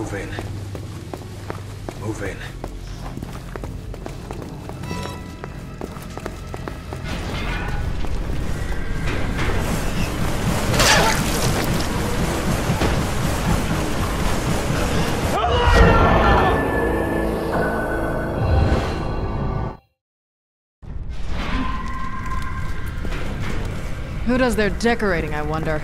Move in. Move in. Who does their decorating, I wonder?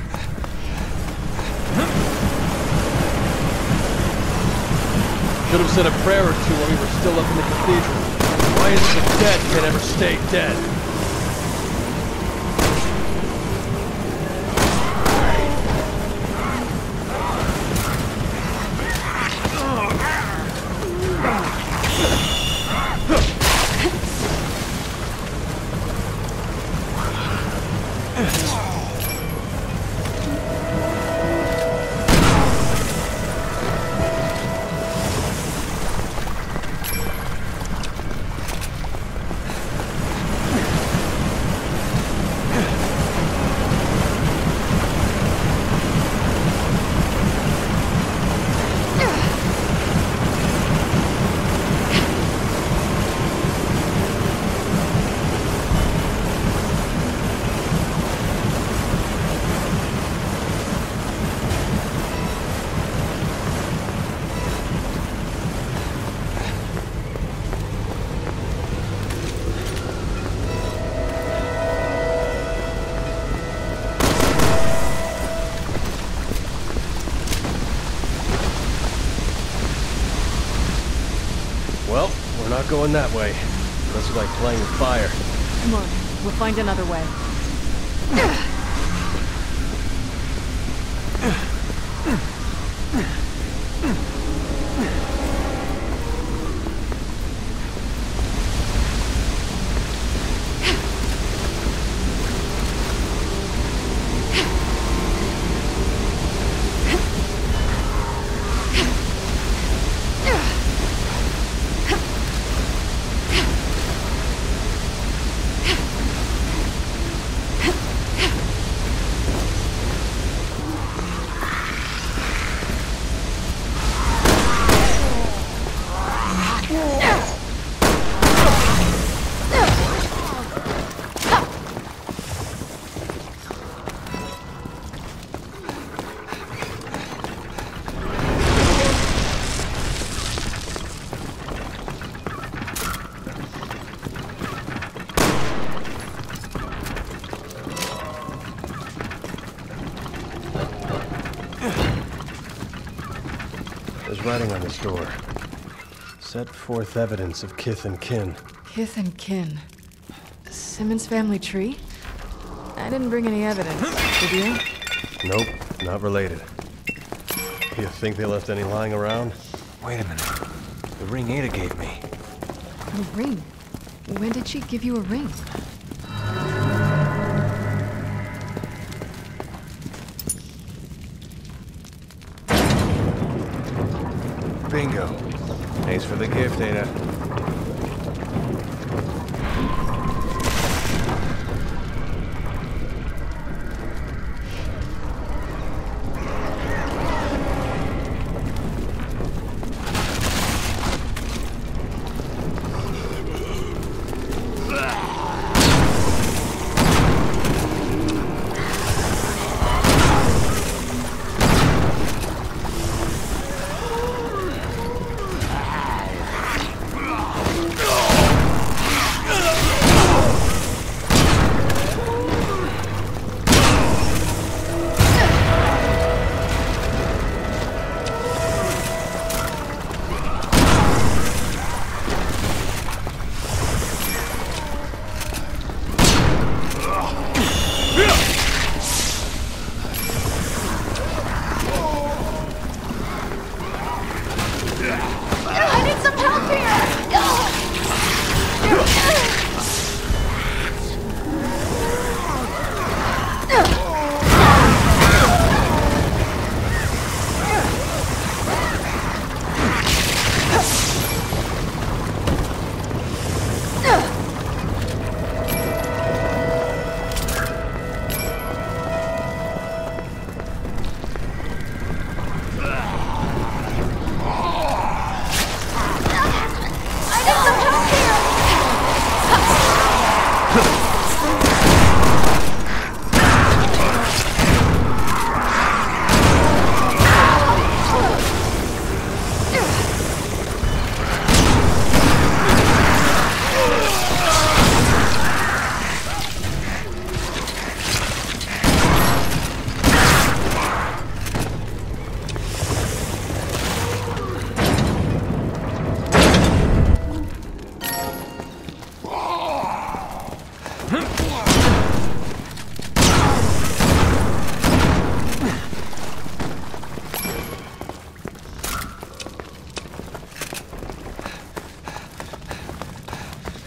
Should have said a prayer or two while we were still up in the cathedral. Why is it the dead can't ever stay dead? Well, we're not going that way. Unless you like playing with fire. Come on, we'll find another way. There's writing on this door. Set forth evidence of kith and kin. Kith and kin. Simmons family tree? I didn't bring any evidence, did you? Nope, not related. You think they left any lying around? Wait a minute. The ring Ada gave me. A ring? When did she give you a ring? Bingo. Thanks for the gift, Ada.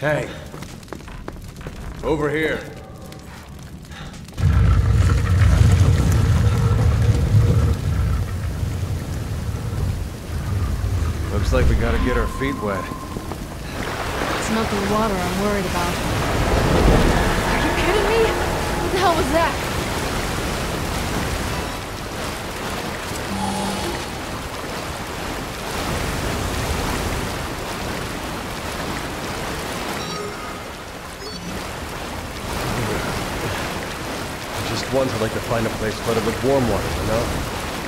Hey. Over here. Looks like we gotta get our feet wet. It's not the water I'm worried about. Are you kidding me? What the hell was that? Just once I'd like to find a place flooded with warm water, you know?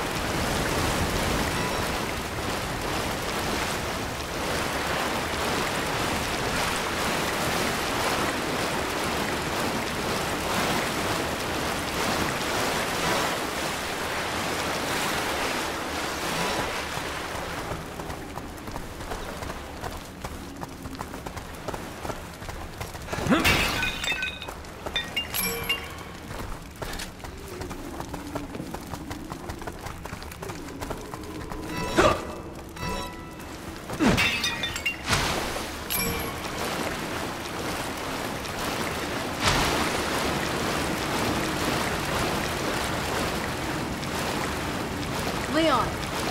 Leon!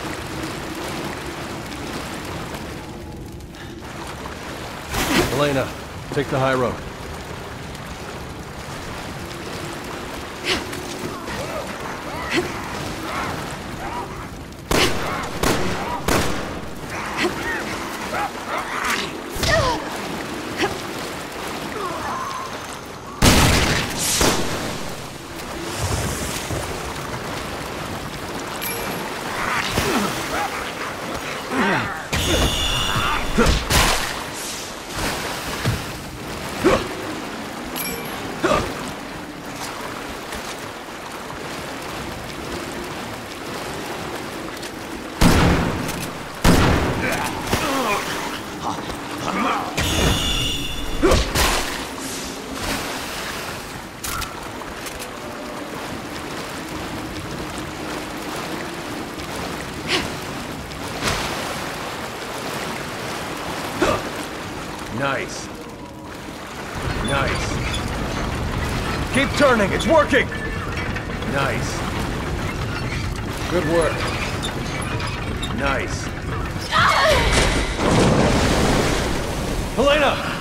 Elena, take the high road. Nice. Nice. Keep turning, it's working! Nice. Good work. Nice. Elena!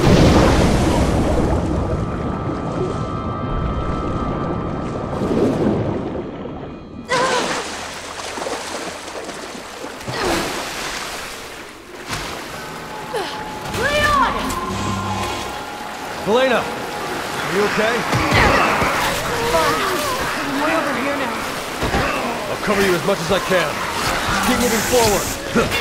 Elena! Are you okay? Fine. I'm way over here now. I'll cover you as much as I can. Just keep moving forward.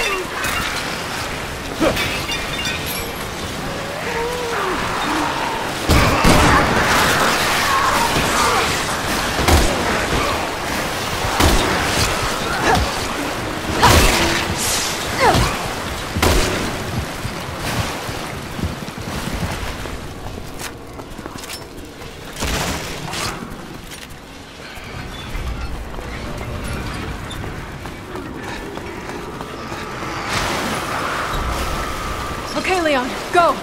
Okay, Leon, go!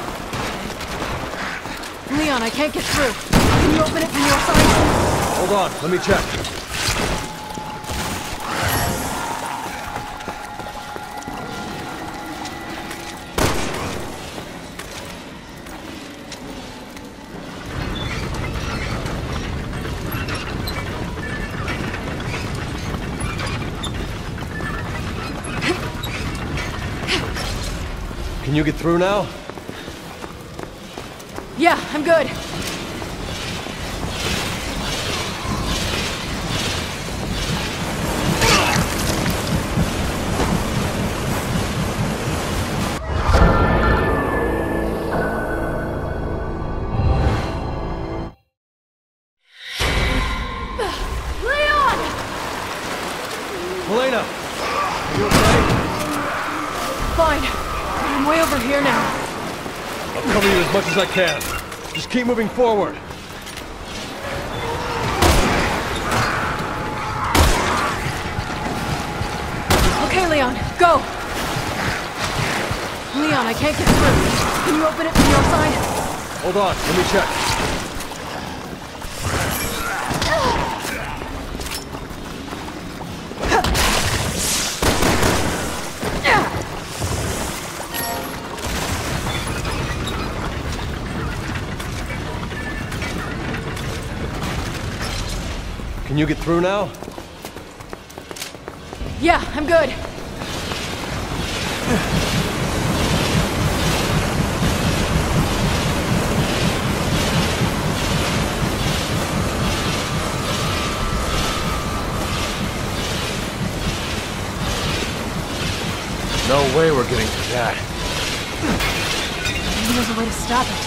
Leon, I can't get through. Can you open it from your side? Hold on, let me check. Can you get through now? Yeah, I'm good. Leon! Elena! Are you okay? Fine. I'm way over here now. I'll cover you as much as I can. Just keep moving forward. Okay, Leon, go! Leon, I can't get through. Can you open it from your side? Hold on, let me check. Can you get through now? Yeah, I'm good. No way we're getting to that. Maybe there's a way to stop it.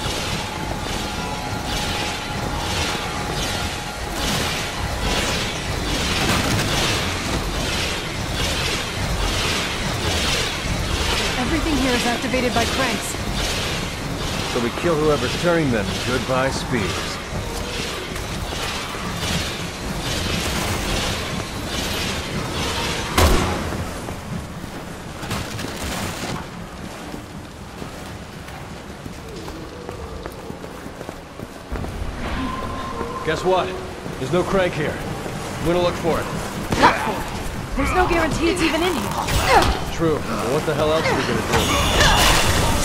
Everything here is activated by cranks. So we kill whoever's turning them. Goodbye, spears. Guess what? There's no crank here. I'm gonna look for it. Look for it. There's no guarantee it's even in here. True, but what the hell else are we gonna do?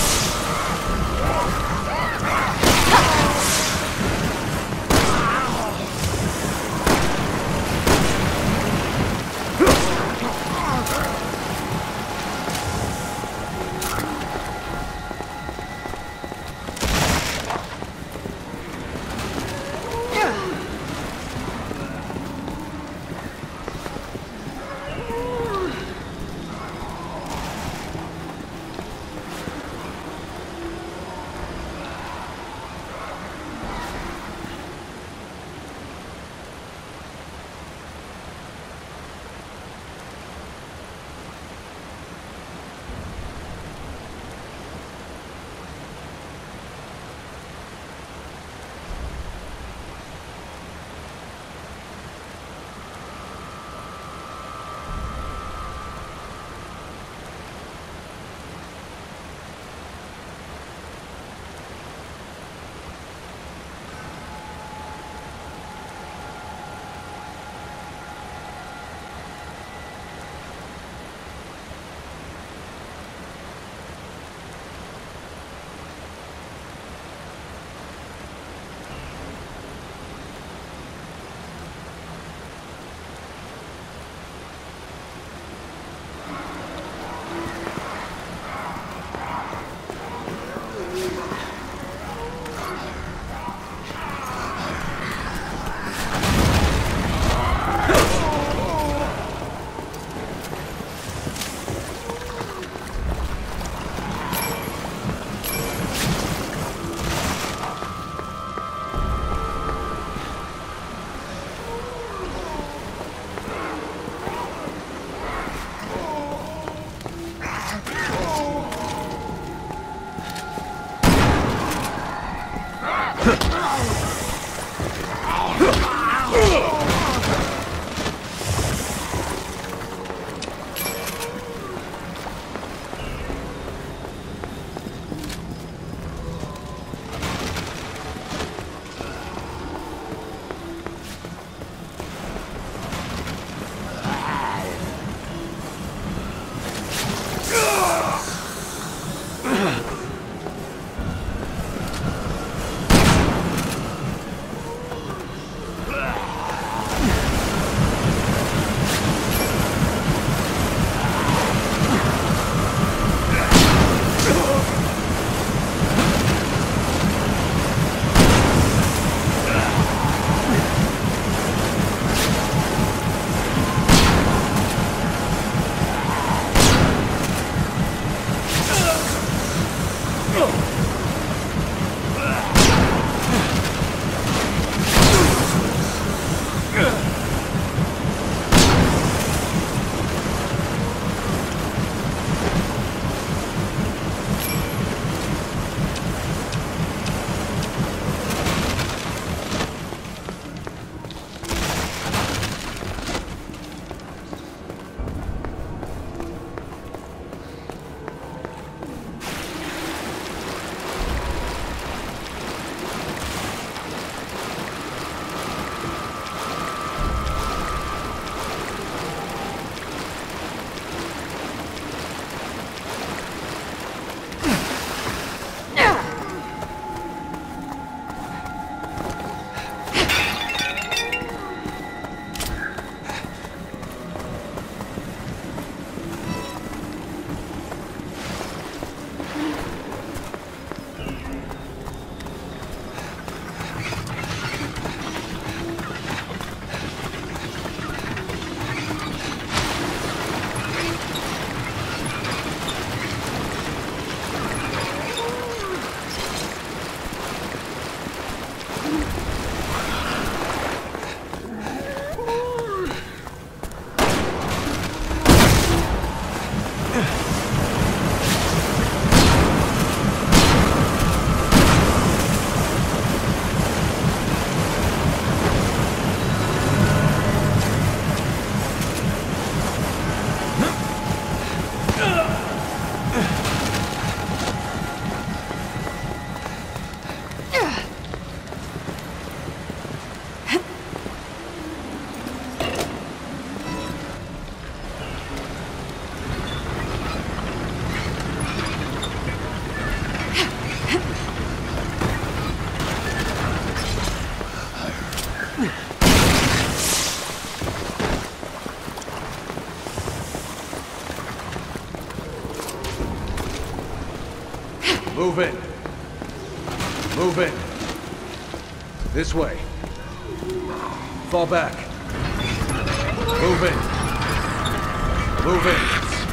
Move in. Move in. This way. Fall back. Move in. Move in.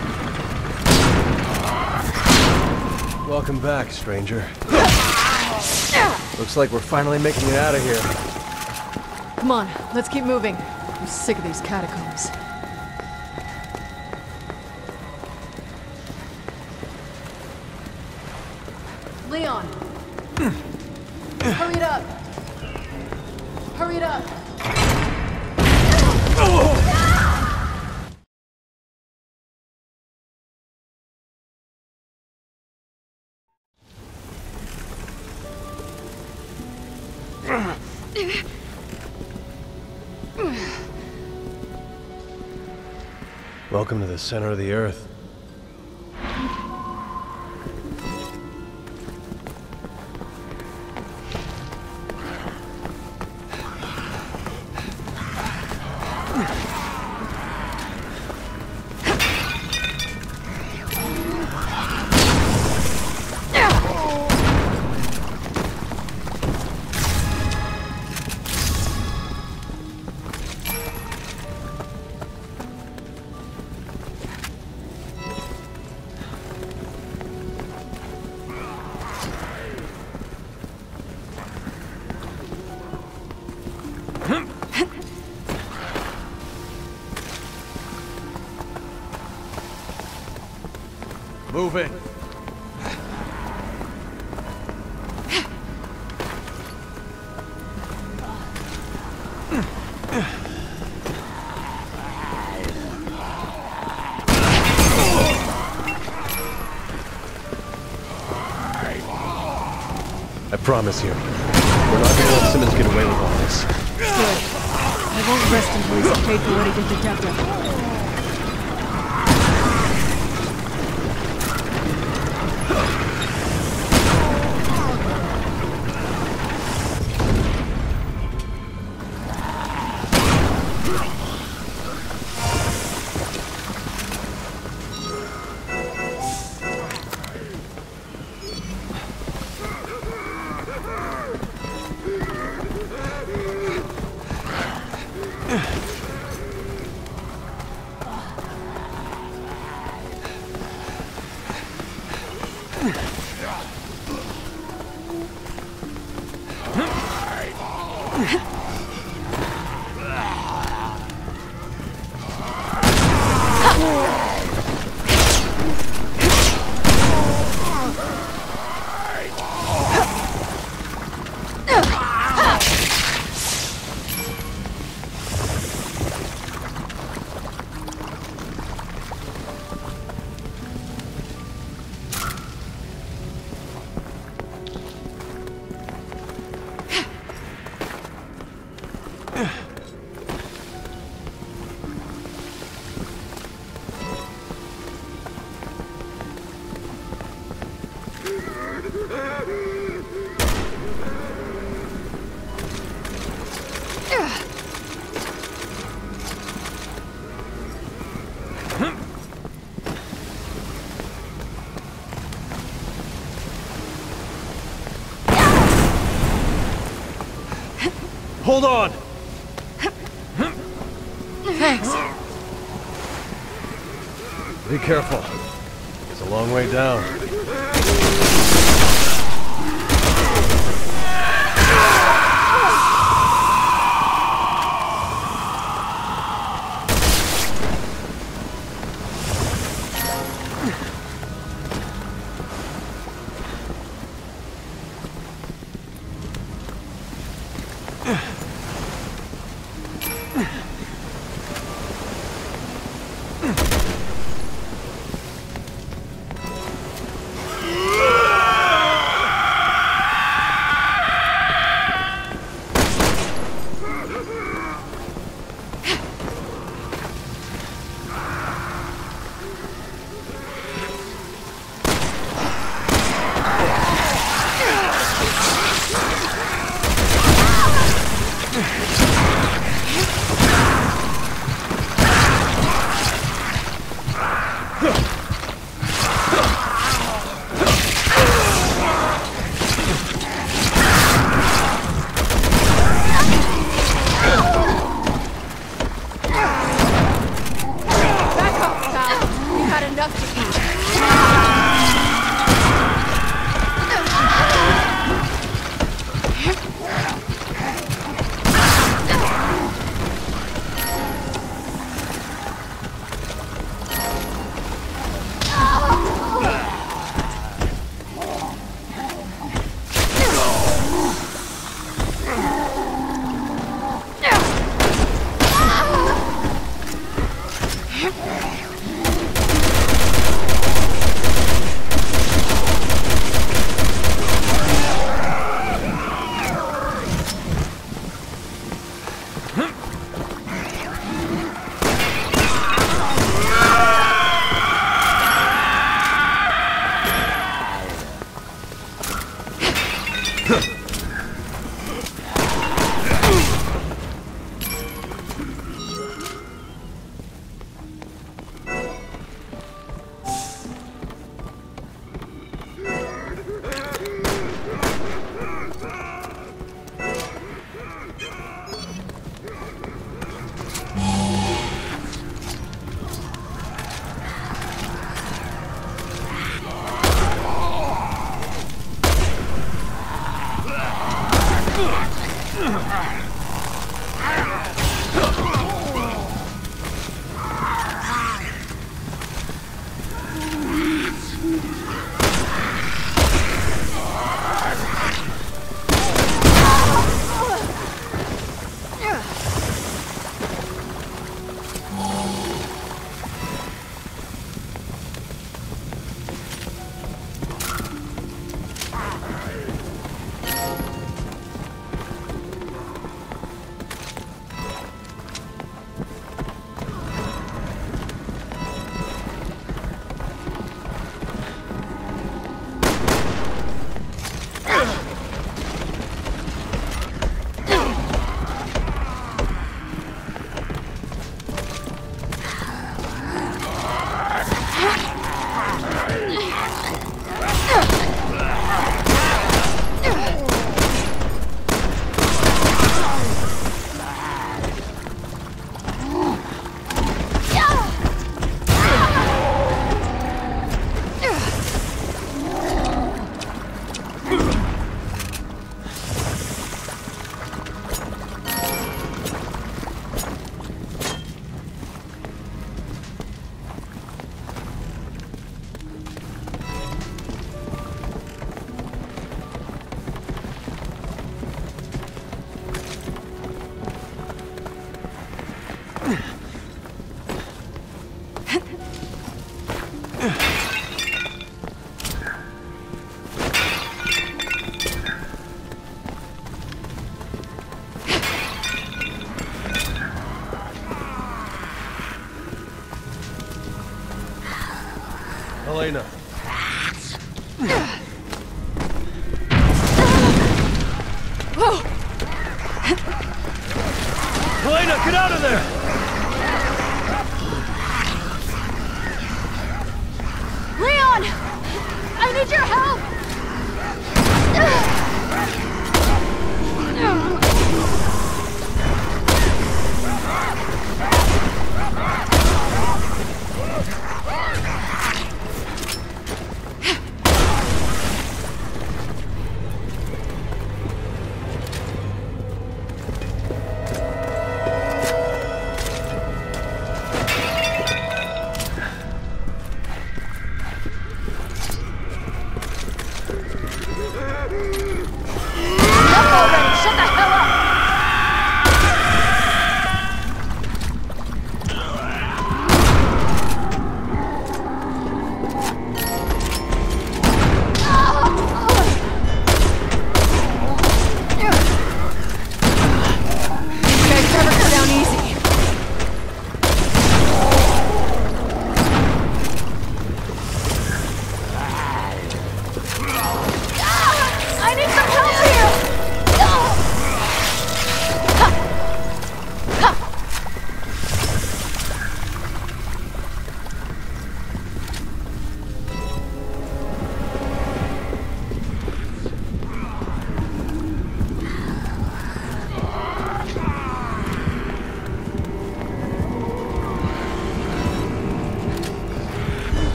Welcome back, stranger. Looks like we're finally making it out of here. Come on, let's keep moving. I'm sick of these catacombs. Leon! Hurry it up! Hurry it up! Welcome to the center of the Earth. Move in. I promise you, we're not gonna let Simmons get away with all this. Good. I won't rest until he's paid for what he did to Deborah. Hold on! Thanks. Be careful. It's a long way down. Back up, Sal. We've had enough to eat. Elena. Whoa! Elena, get out of there! Leon! I need your help!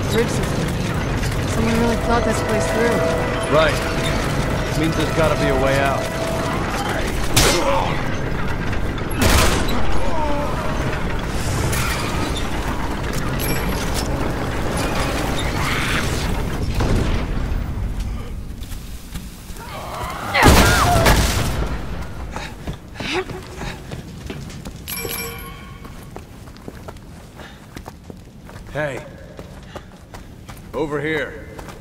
bridge system. Someone really thought this place through. Right. Means there's gotta be a way out. Hey. Over here.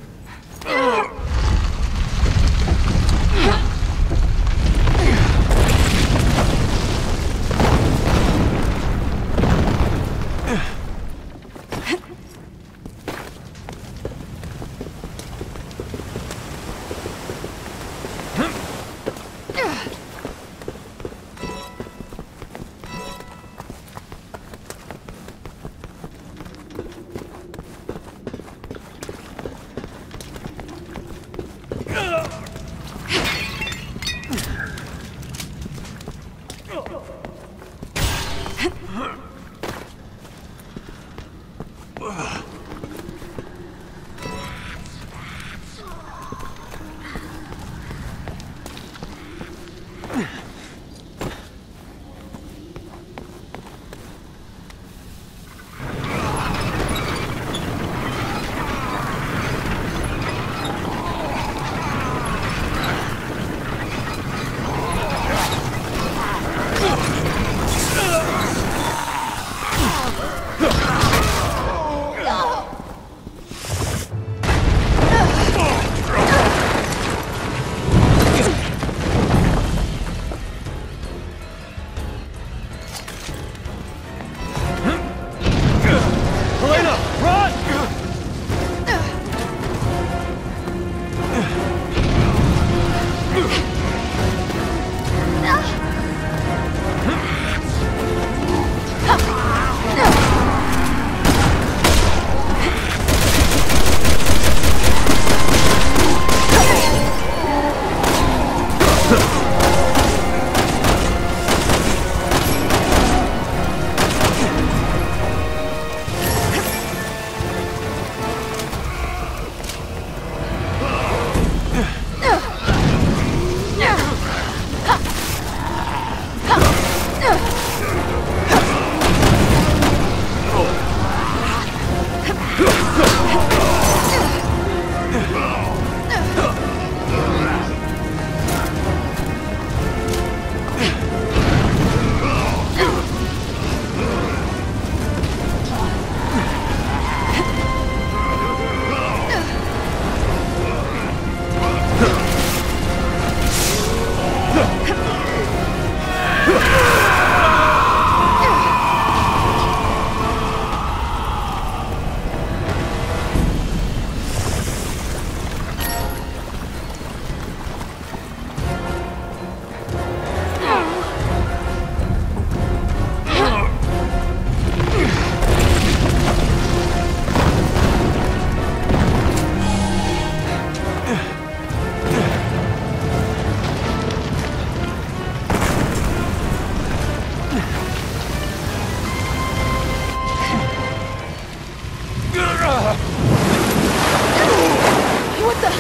What the?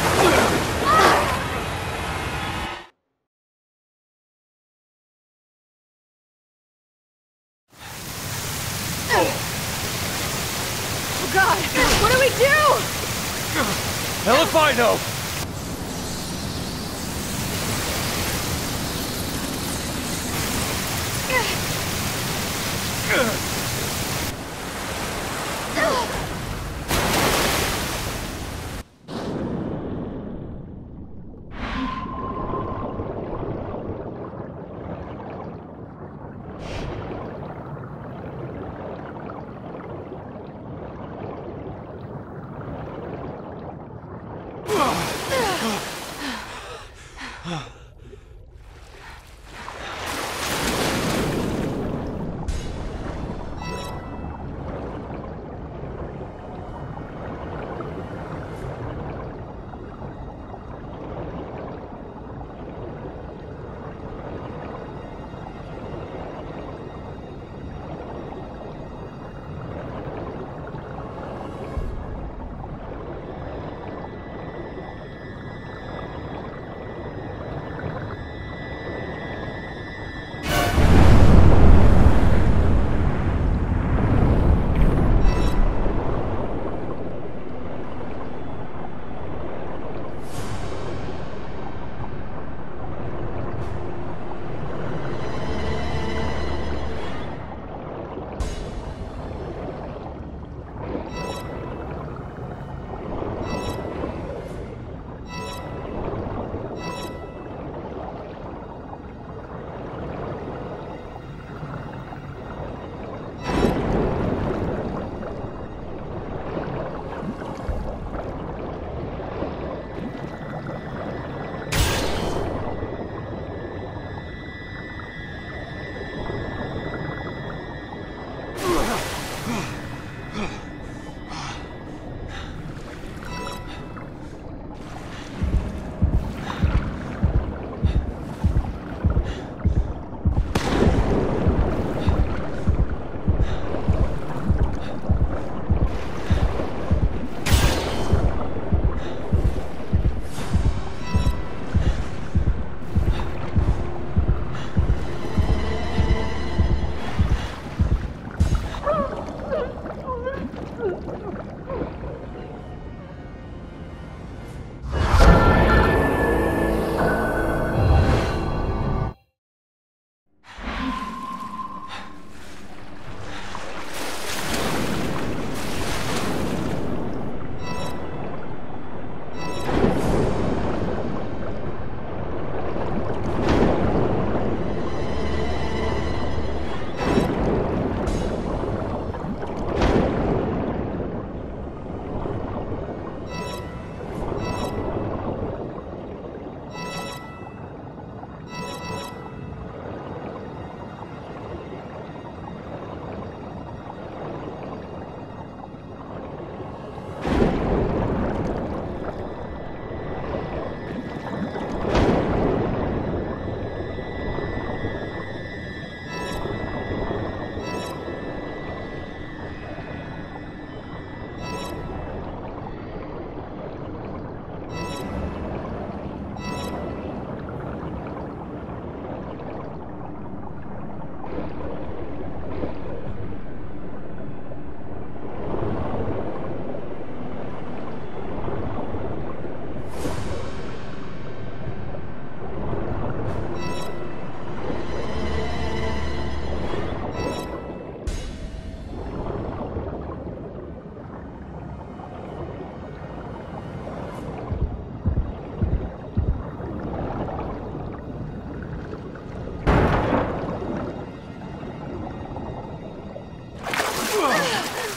Oh God! What do we do? Hell if I know!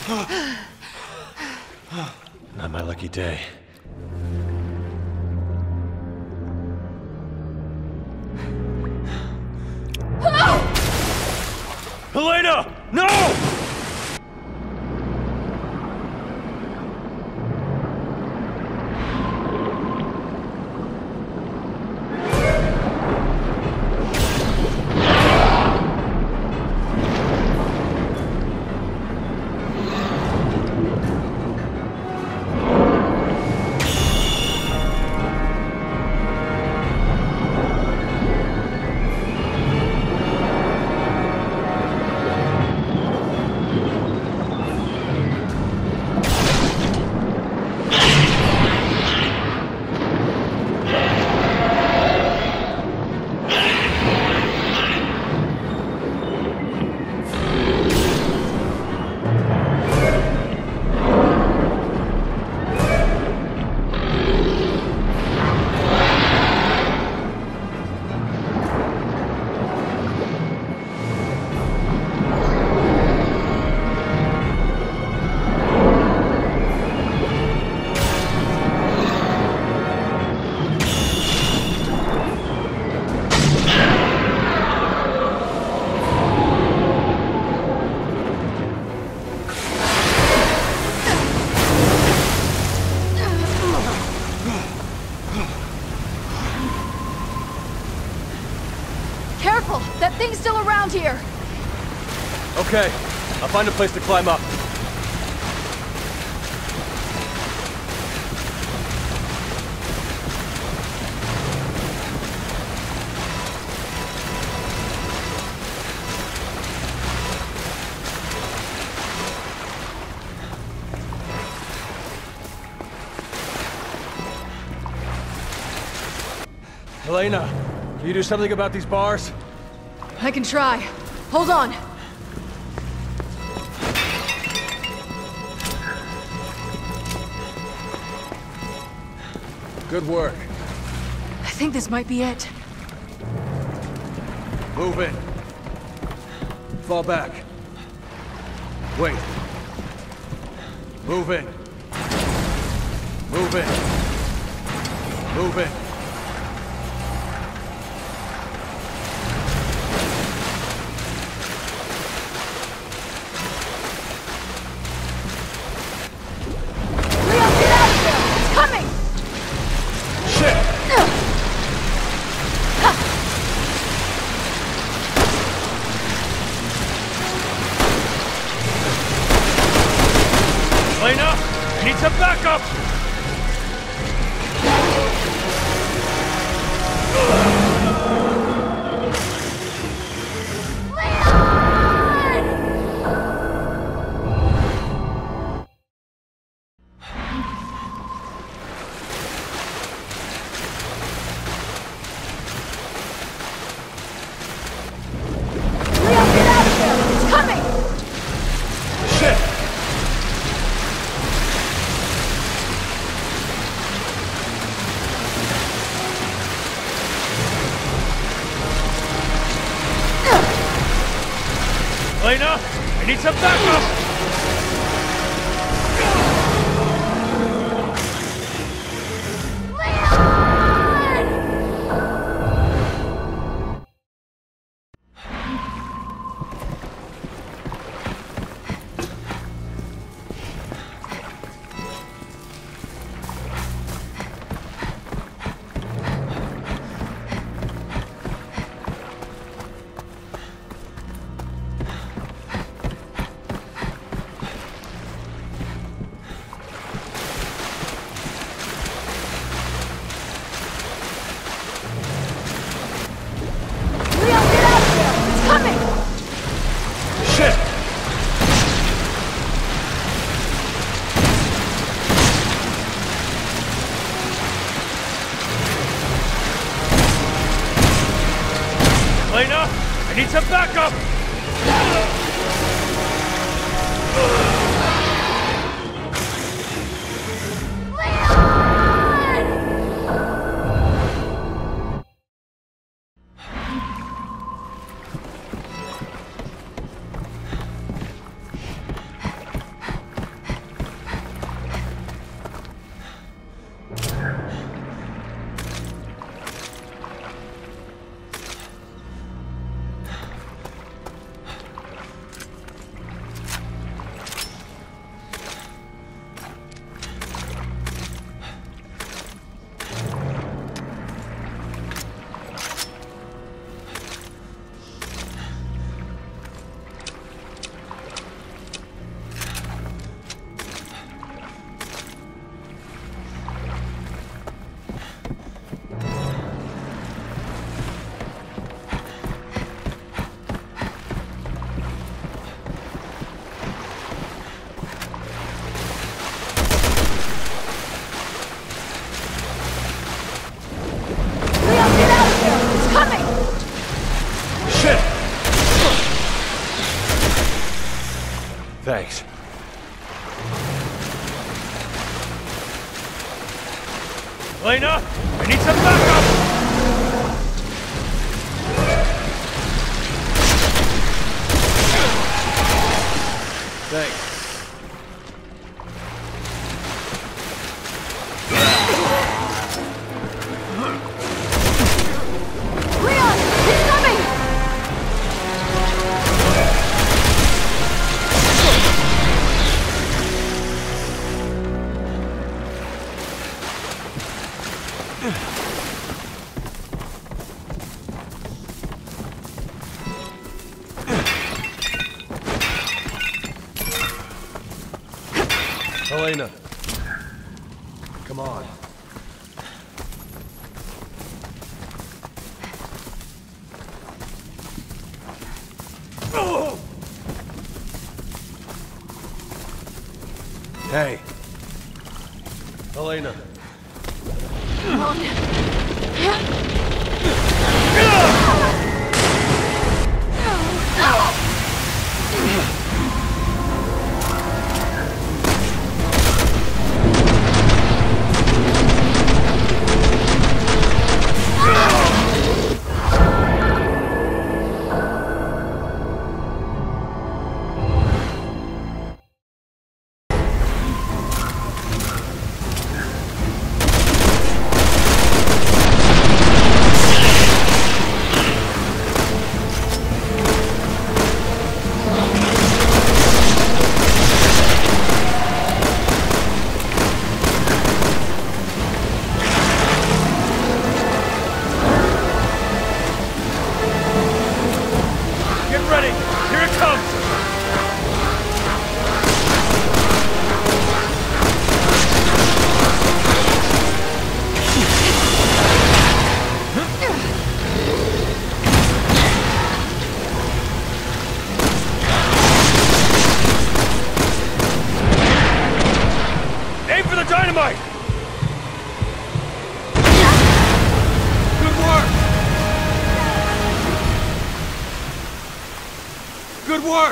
Not my lucky day. Helena! No! Careful! That thing's still around here! Okay, I'll find a place to climb up. Helena, can you do something about these bars? I can try. Hold on! Good work. I think this might be it. Move in. Fall back. Wait. Move in. Move in. Move in. Elena, I need some backup! Elena, I need some backup! Elena, I need some backup! Thanks. Elena, I need some backup! Thanks. Leon! He's coming! Elena. Come on. Hey. Elena. Come on. Dynamite! Good work! Good work!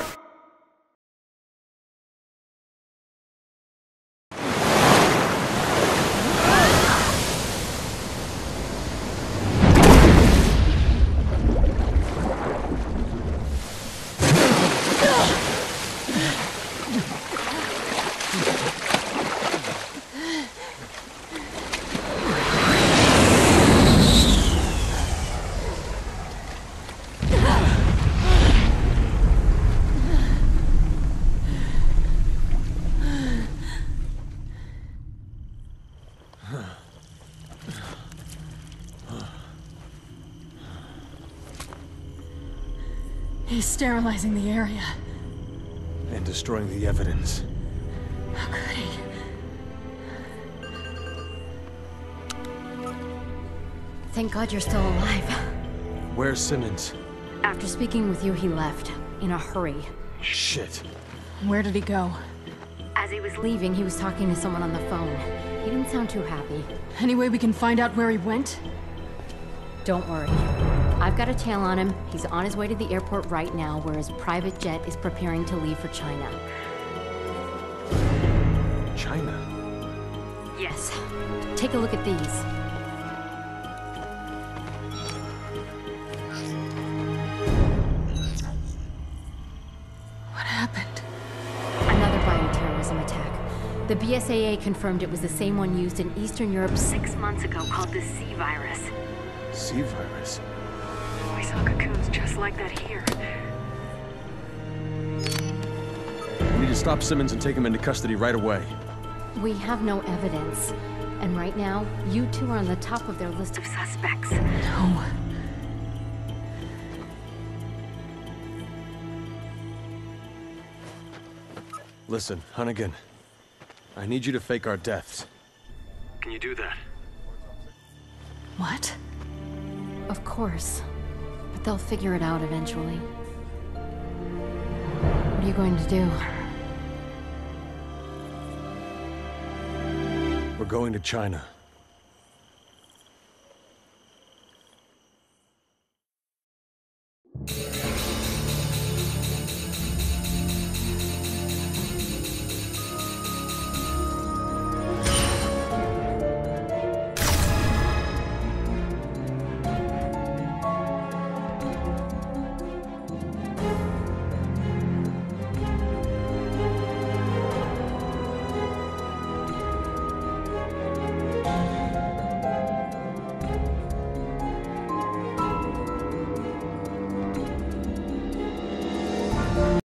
He's sterilizing the area. And destroying the evidence. How could he? Thank God you're still alive. Where's Simmons? After speaking with you, he left. In a hurry. Shit. Where did he go? As he was leaving, he was talking to someone on the phone. He didn't sound too happy. Any way we can find out where he went? Don't worry. I've got a tail on him. He's on his way to the airport right now, where his private jet is preparing to leave for China. China? Yes. Take a look at these. What happened? Another bioterrorism attack. The BSAA confirmed it was the same one used in Eastern Europe 6 months ago, called the C virus. C virus? We saw cocoons just like that here. We need to stop Simmons and take him into custody right away. We have no evidence. And right now, you two are on the top of their list of suspects. No. Listen, Hunnigan. I need you to fake our deaths. Can you do that? What? Of course. But they'll figure it out eventually. What are you going to do? We're going to China.